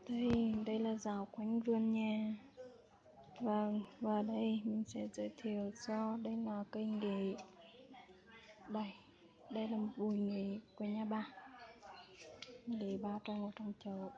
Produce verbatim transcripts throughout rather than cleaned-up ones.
Đây, đây là dạo quanh vườn nhà. Vâng, và đây mình sẽ giới thiệu cho đây là cây nghệ. Đây, đây là một bụi nghệ của nhà bà. Nghệ bà trồng ở trong chậu.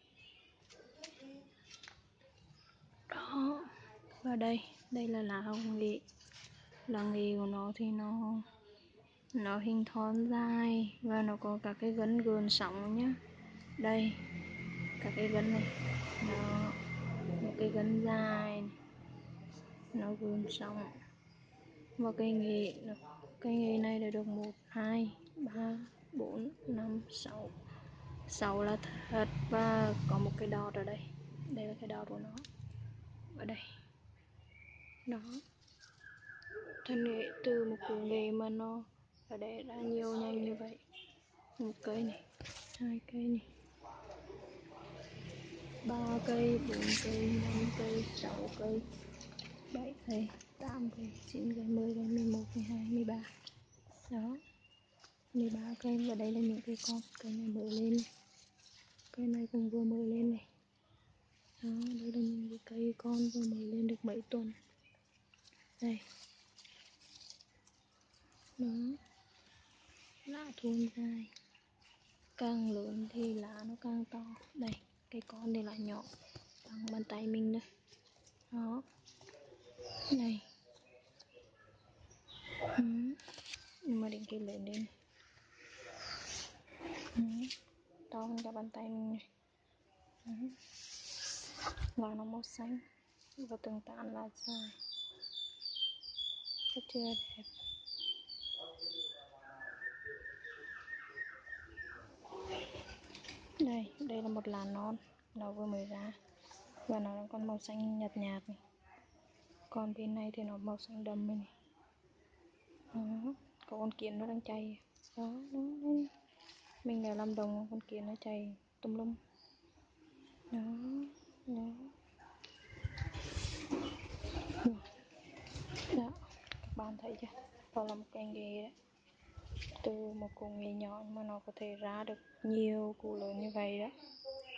Đó, và đây, đây là lá hồng nghệ. Lá nghệ của nó thì nó nó hình thon dài và nó có các cái gân gườn sóng nhá. Đây, các cái gân này, nó một cái gân dài này. Nó gườn sóng. Và cây nghệ cây nghệ này đã được một hai ba bốn năm sáu sáu là thật, và có một cái đọt ở đây. Đây là cái đọt của nó ở đây. Đó, thân nghệ từ một củ nghệ mà nó ở đây ra nhiều nhanh như vậy. Một cây này, hai cây này, ba cây, bốn cây, năm cây, sáu cây, bảy cây, tám cây, chín cây, mười cây, mười một, mười hai, mười ba. Đó, mười ba cây. Và đây là những cây con. Cây này mới lên, cây này cũng vừa mới lên này. Đó, đây là những cái cây con vừa mới lên được mấy tuần. Đây. Đó, lá thuôn dài, càng lớn thì lá nó càng to. Đây, cây con thì lá nhỏ bằng bàn tay mình đây. Đó, này. Ừ. Nhưng mà đến cây lớn lên, ừ. To hơn cả bàn tay mình này. Ừ. Và nó màu xanh và từng tán lá dài, rất chưa đẹp. Đây, đây là một lá non, nó vừa mới ra và nó đang còn màu xanh nhạt nhạt này. Còn bên này thì nó màu xanh đậm này. Đó, có con kiến nó đang chạy. Đó, đó, đó. Mình đã làm đồng con kiến nó chạy tùm lum. Đó, đó. Đó, các bạn thấy chưa? Đó là một cây nghệ đấy. Từ một củ nghệ nhỏ mà nó có thể ra được nhiều củ lớn như vậy đó.